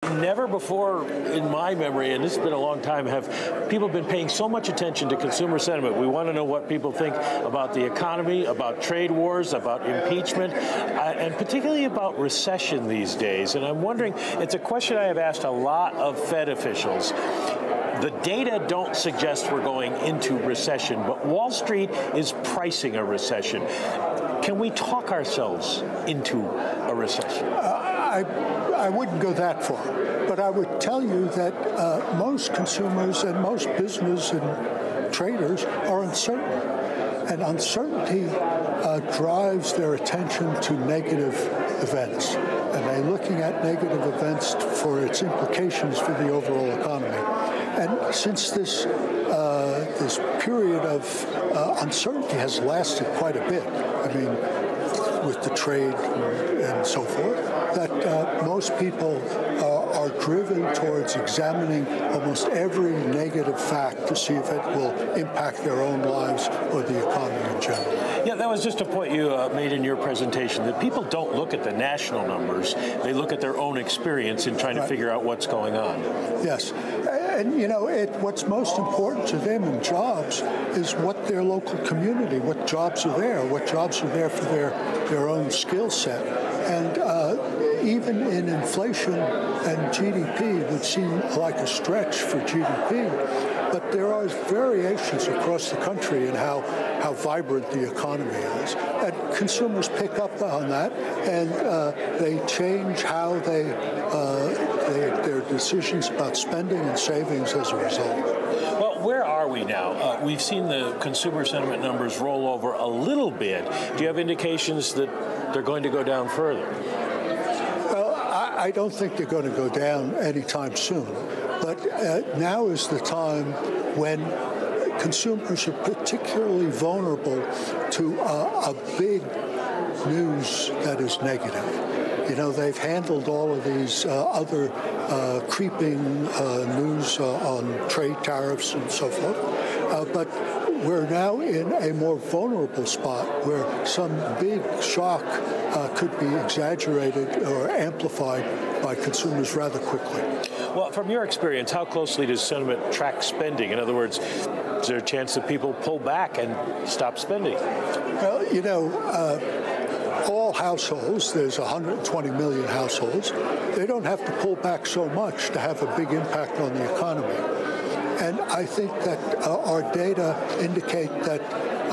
Never before in my memory, and this has been a long time, have people been paying so much attention to consumer sentiment. We want to know what people think about the economy, about trade wars, about impeachment, and particularly about recession these days. And I'm wondering, it's a question I have asked a lot of Fed officials. The data don't suggest we're going into recession, but Wall Street is pricing a recession. Can we talk ourselves into a recession? I wouldn't go that far, but I would tell you that most consumers and most business and traders are uncertain. And uncertainty drives their attention to negative events. And they're looking at negative events for its implications for the overall economy. And since this period of uncertainty has lasted quite a bit, I mean, with the trade and so forth, that most people are driven towards examining almost every negative fact to see if it will impact their own lives or the economy in general. Yeah, that was just a point you made in your presentation, that people don't look at the national numbers. They look at their own experience in trying to figure out what's going on. Yes. And, you know, what's most important to them in jobs is what their local community, what jobs are there for their own skill set. And even in inflation and GDP would seem like a stretch for GDP, but there are variations across the country in how vibrant the economy is. And consumers pick up on that, and they change how their decisions about spending and savings as a result. Well, where are we now? We've seen the consumer sentiment numbers roll over a little bit. Do you have indications that they're going to go down further? Well, I don't think they're going to go down anytime soon. But now is the time when consumers are particularly vulnerable to a big news that is negative. You know, they've handled all of these other creeping news on trade tariffs and so forth, but we're now in a more vulnerable spot where some big shock could be exaggerated or amplified by consumers rather quickly. Well, from your experience, how closely does sentiment track spending? In other words, is there a chance that people pull back and stop spending? Well, you know, all households, there's 120 million households, they don't have to pull back so much to have a big impact on the economy. And I think that our data indicate that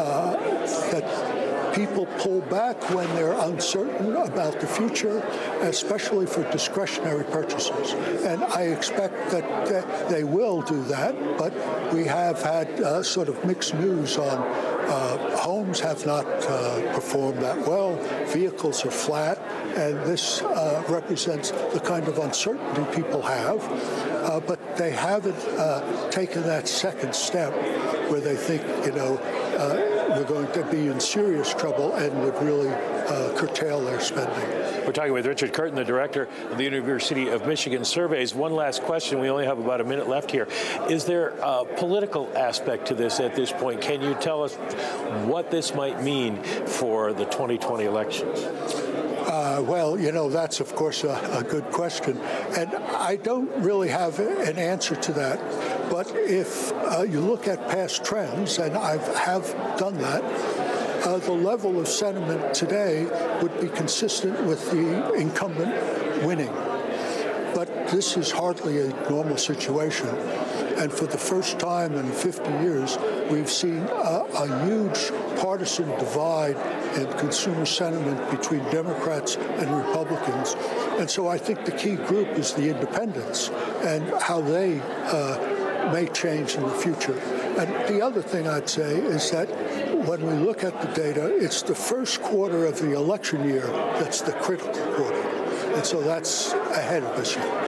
people pull back when they're uncertain about the future, especially for discretionary purchases. And I expect that they will do that, but we have had sort of mixed news on homes have not performed that well, vehicles are flat, and this represents the kind of uncertainty people have, but they haven't taken that second step where they think, you know, we're going to be in serious trouble and would really curtail their spending. We're talking with Richard Curtin, the director of the University of Michigan Surveys. One last question. We only have about a minute left here. Is there a political aspect to this at this point? Can you tell us what this might mean for the 2020 elections? Well, you know, that's, of course, a good question. And I don't really have an answer to that. But if you look at past trends, and I have done that, the level of sentiment today would be consistent with the incumbent winning. But this is hardly a normal situation. And for the first time in 50 years, we've seen a huge partisan divide in consumer sentiment between Democrats and Republicans. And so I think the key group is the independents and how they may change in the future. And the other thing I'd say is that when we look at the data, it's the first quarter of the election year that's the critical quarter. And so that's ahead of us.